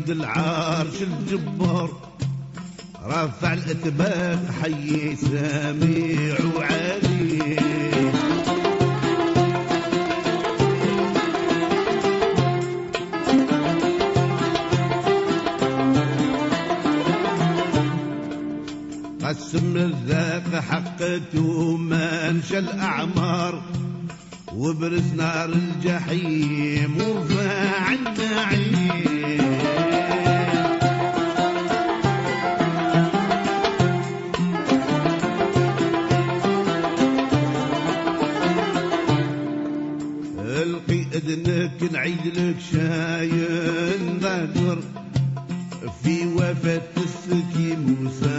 سيد العرش الجبار رفع الاتباق حي سميع وعلي. قسم الرزاق حقته منشى الأعمار وبرز نار الجحيم ورفع النعيم. القي اذنك نعيد لك شاين ذكر في وفاة السكي موسى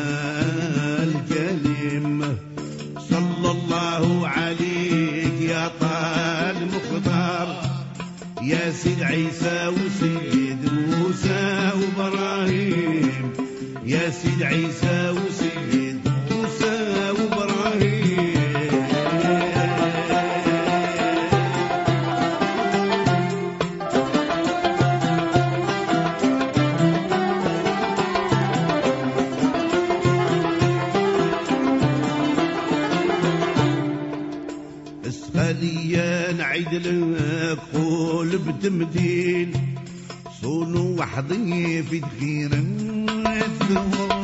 الكليم. صلى الله عليك يا طال مختار يا سيد عيسى وسيد موسى وابراهيم. يا سيد عيسى وسيد موسى وابراهيم. اسخاليا نعيد لك قول بتمثيل صونوا وحضي في دخير الثور.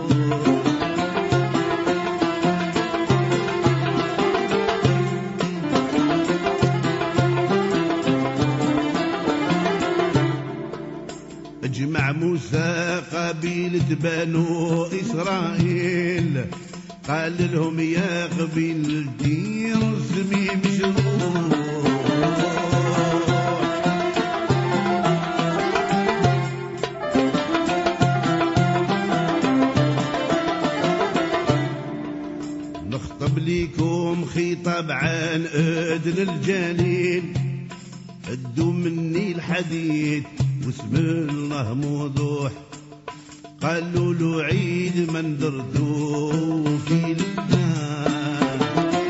اجمع موسى قبيلة بنو إسرائيل قال لهم يا قبيلتي رسمي مشروع. نخطب ليكم خطاب عن أدنى الجليل ادوا مني الحديث واسم الله موضوح. قالوا له عيد من درتو في لبنان.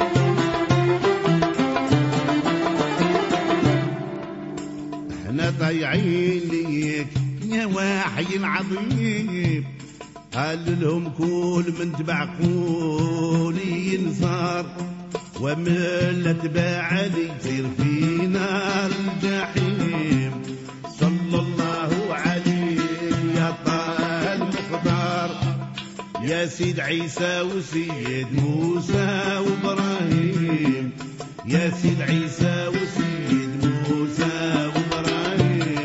احنا ضايعين ليك يا وحي عظيم. قال لهم كل من تبع قولي ينصار ومن لا تبعني تصير في نار الجحيم. صلى الله عليه يا طال مختار يا سيد عيسى وسيد موسى وابراهيم. يا سيد عيسى وسيد موسى وابراهيم.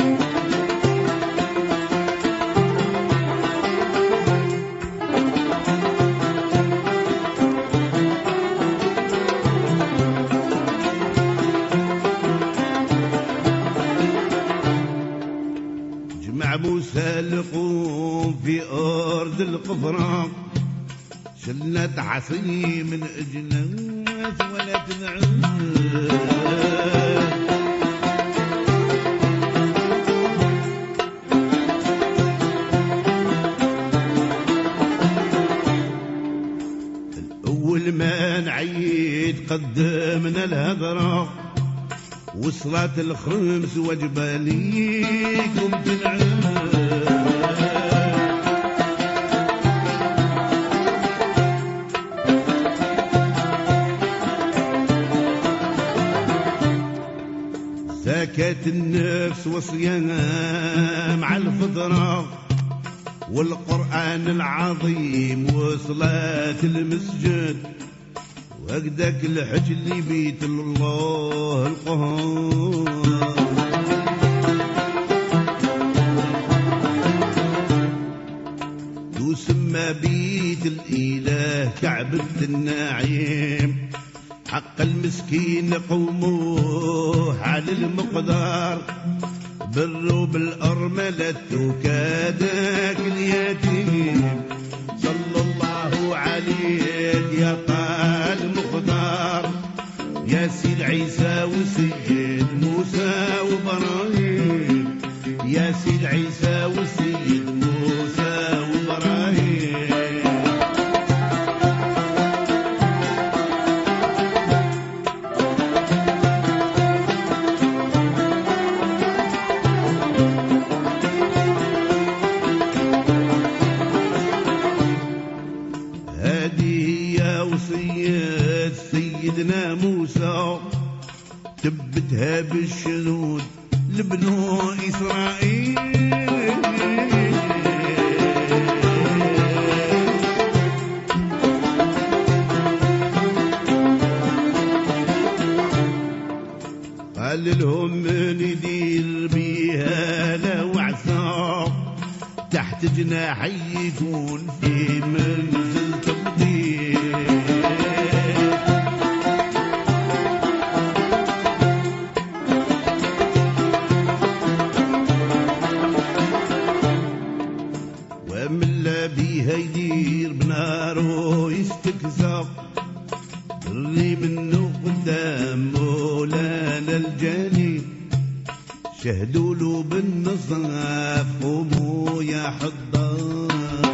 جمع موسى لقوم في أرض القفران شلت عصي من أجناس ولا تنعم. الأول ما نعيد قدمنا الهضرة وصلات الخمس وجبة ليكم تنعم. زكاة النفس وصيام على الفطرة والقرآن العظيم وصلاة المسجد وهكذاك الحج اللي بيت الله القهار. يسمى بيت الإله كعبة النعيم. حق المسكين قوموه على المقدار بروا بالأرملة وكاداك اليتيم. صلى الله عليك يا طال مقدار يا سيد عيسى وسيد موسى وابراهيم. يا سيد عيسى وسيد موسى وابراهيم. وجابها بالشذوذ لبنو إسرائيل. قال لهم من يدير بيها لو عصا تحت جناحي يكون في منزل تبطيل. ومن لا بيها يدير بناره يستكزق اللي منه قدام مولانا الجليل. شهدوا له بالنصاف قوموا يا حضار.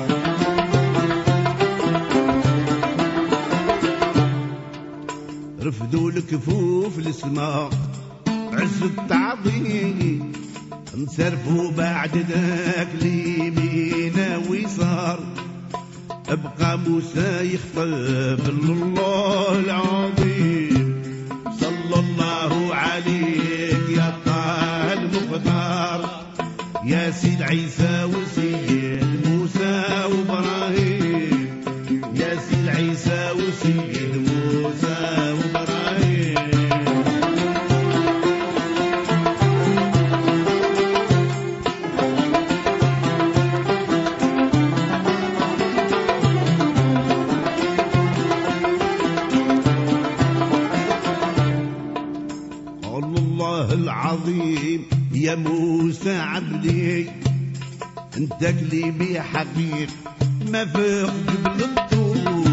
رفدوا الكفوف للسماء عز التعظيم. انصرفوا بعد ذاك ليمينا ويسار. ابقى موسى يخطب لله العظيم. صلى الله عليك يا طه المختار يا سيد عيسى وسيد موسى وابراهيم. يا سيد عيسى وسيد موسى وابراهيم. الله العظيم يا موسى عبدي انت كليبي حقيق ما فيق قبل الطول.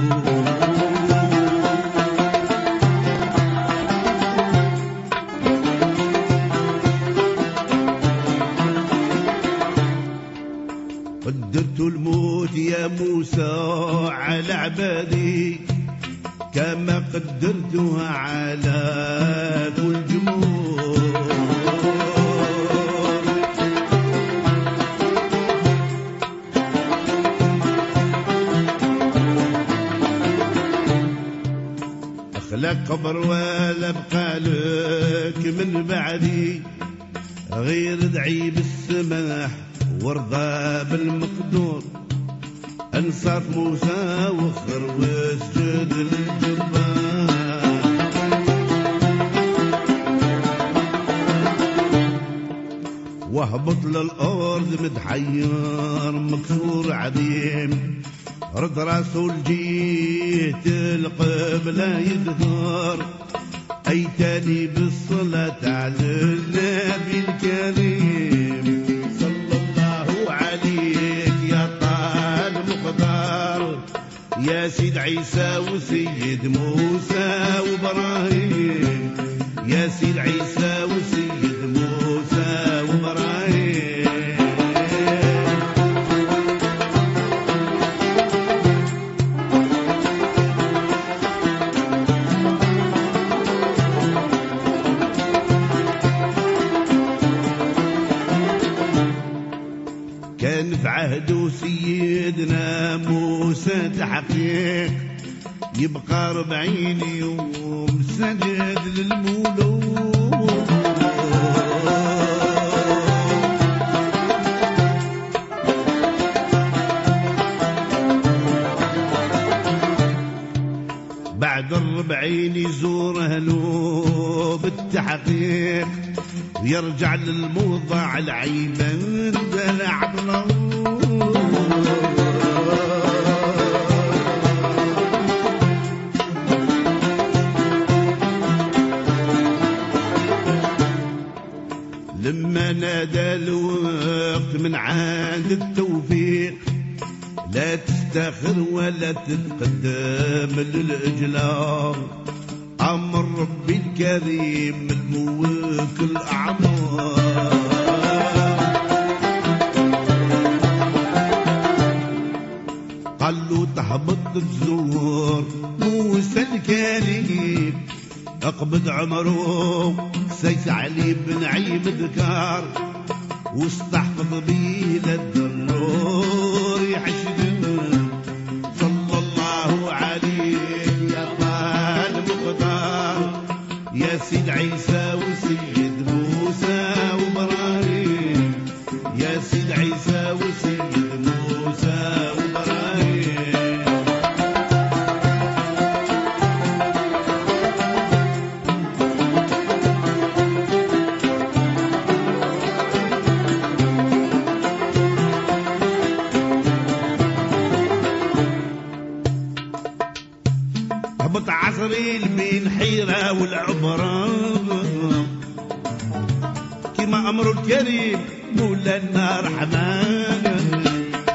قدرت الموت يا موسى على عبادي كما قدرتها على كل جمهور. اخلق قبر ولا بقى لك من بعدي غير ادعي بالسماح وارضى بالمقدور. انصاف موسى وخر واسجد للجبار. واهبط للارض متحير مكسور عديم. رد راسه لجيت القبلة يدهر. ايتاني بالصلاة على النبي الكريم. صلى الله عليك يا طه المختار يا سيد عيسى وسيد موسى وابراهيم. يا سيد عيسى وسيد موسى وابراهيم. كان في عهده سيدنا موسى تحقيق يبقى 40 يوم سجد للمولود. بعد 40 يزور أهله بالتحقيق ويرجع للموضع العيبان دلع الله. لما نادى الوقت من عند التوفيق لا تستاخر ولا تتقدم للإجلال. أمر ربي الكريم الموك الأعمار. قال له تهبط تزور موسى الكريم. اقبض عمره سيس علي بن عيب ذكار واستحفظ بيه للضرور يحشدنا. صلى الله عليك يا طه المختار يا سيد عيسى وسيد عيسى وسيد موسى وإبراهيم. هبط عزريل بين حيرة والعبرة كما أمر الكريم مولانا رحمن.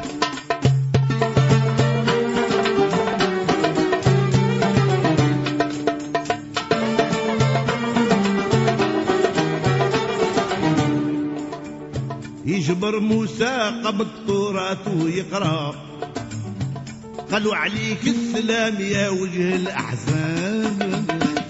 يجبر موسى قبل التوراة ويقرأ قالوا عليك السلام يا وجه الأحزان.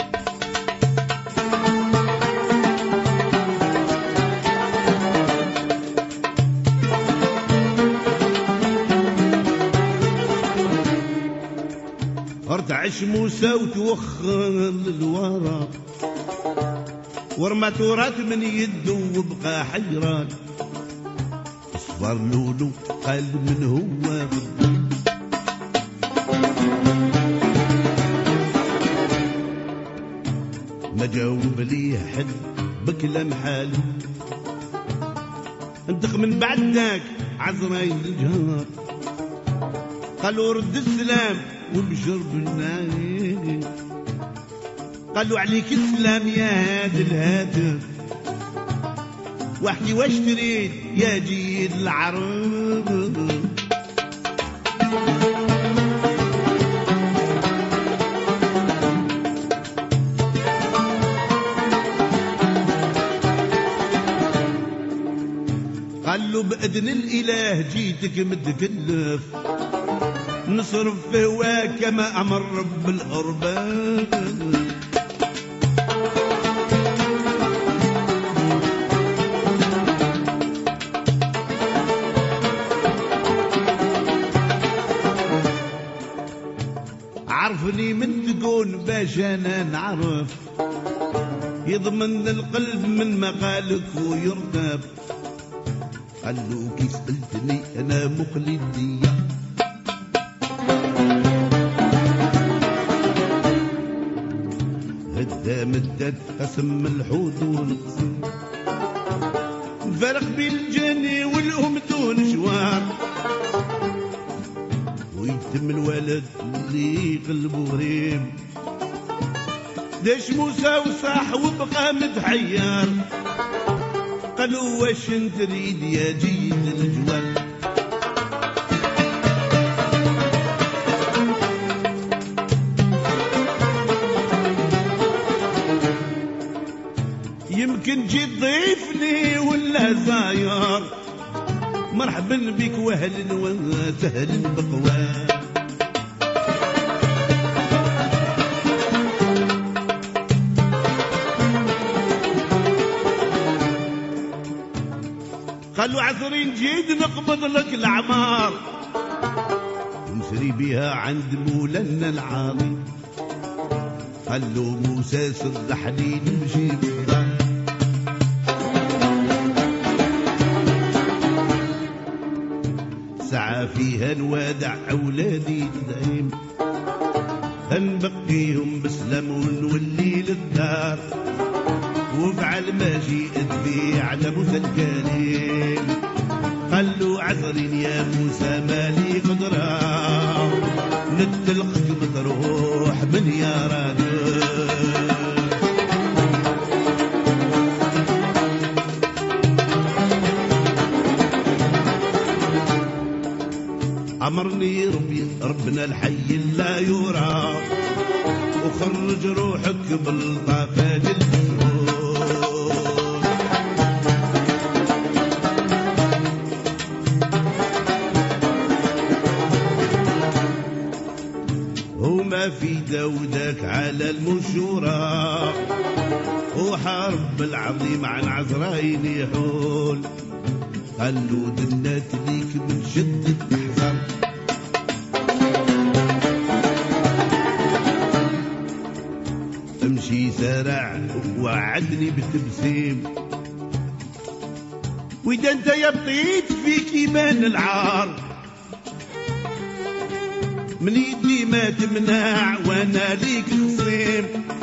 ارتعش موسى وتوخر للورا ورمى تورات من يده وبقى حيران. اصفر لولو قال من هو غضب ما جاوب لي حد بكلام حاله. انتق من بعدك عزرائيل الجهار قالوا رد السلام وبشر بالناس. قالوا عليك السلام يا هاد الهاتف واحكي واش تريد يا جيد العرب. قال له بأذن الإله جيتك متكلف نصرف في هواك كما أمر رب الأرباب. عرفني من تكون باش أنا نعرف يضمن القلب من مقالك ويرتب. قال له كي سألتني أنا مخلدية هدا مدت قسم الحوت والقصير فرق بين الجاني والأم دون شوار ويتم الولد اللي قلبه غريب. داش موسى وصاح وبقى متحير قالوا واش تريد يا جيد الجوال. يمكن جي تضيفني ولا زاير مرحبا بك واهلا وسهلا بقوام. قالوا عذرين جيد نقبض لك الأعمار ونسري بها عند مولانا العظيم. قالوا موسى صدحني نمشي بالدار ساعة فيها نوادع أولادي الدايم هنبقيهم بسلام ونولي للدار وفعل ما جئت بي على موسى الكريم. قال له عذرين يا موسى مالي قدرة نتلقك مطروح من يا راجل. أمرني ربنا الحي لا يرى وخرج روحك بالطاقات وما في داودك على المشورة وحارب العظيم عن عزرائيل يحول. قال له دنات ليك من شدة احزان امشي سارع وعدني بالتبسيم وإذا أنت يبطيت فيك يبان العار، من يدي ما تمنع وانا ليك نصيب.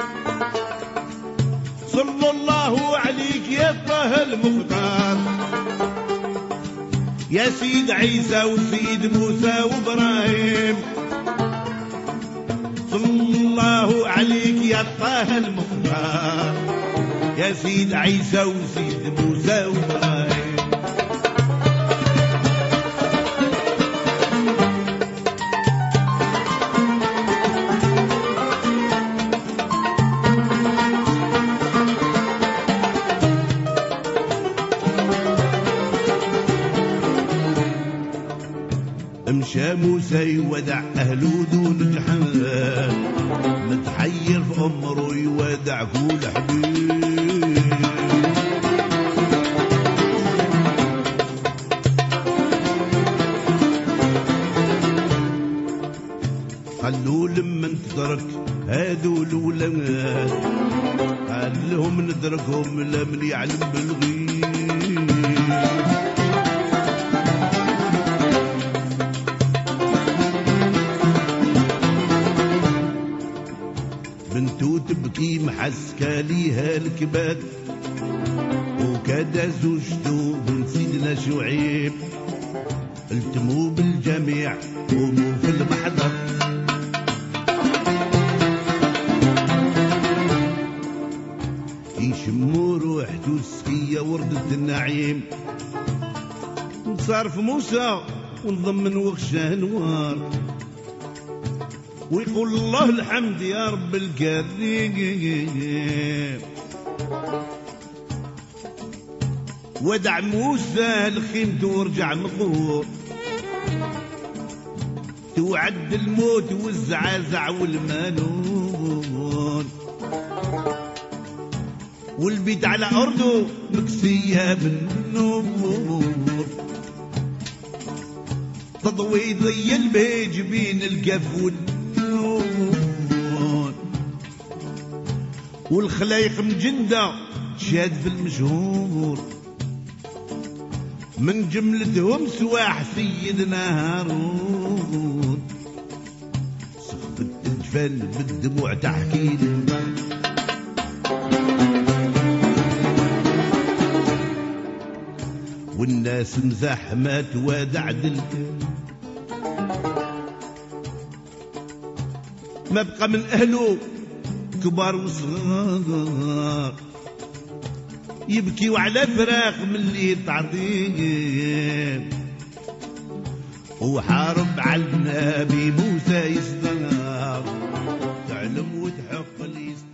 صلى الله عليك يا طه المختار، يا سيد عيسى وسيد موسى وابراهيم. صلى الله عليك يا طه المختار، يا سيد عيسى وسيد موسى وابراهيم. مشى موسى يودع أهله دون جحان، متحير في أمره يودع كل حبيب. خلوا لما تترك هادو الولاد، قال لهم ندركهم لمن يعلم بالغيب. بنتو تبكي محسكة ليها الكباد، وكاد زوجته بنت سيدنا شعيب. التموا بالجميع قوموا في المحضر، يشموا روحته السكية وردة النعيم. صار في موسى ونضمن وخشاه نوار، ويقول الله الحمد يا رب الكريم. ودع موسى لخيمته ورجع مقهور، توعد الموت والزعازع والمانون، والبيت على أرضه مكسية بالنور. تضوي ضي البيج بين القفول والخلايق مجندة تشاد في المشهور. من جملتهم سواح سيدنا هارون، سخفت الجفال بالدموع تحكي لنا. والناس مزاحمة توادع دلك، ما بقى من أهله كبار وصغار، يبكيوا على فراق من اللي تعظيم. وحارب على النبي موسى يصدر، تعلم وتحق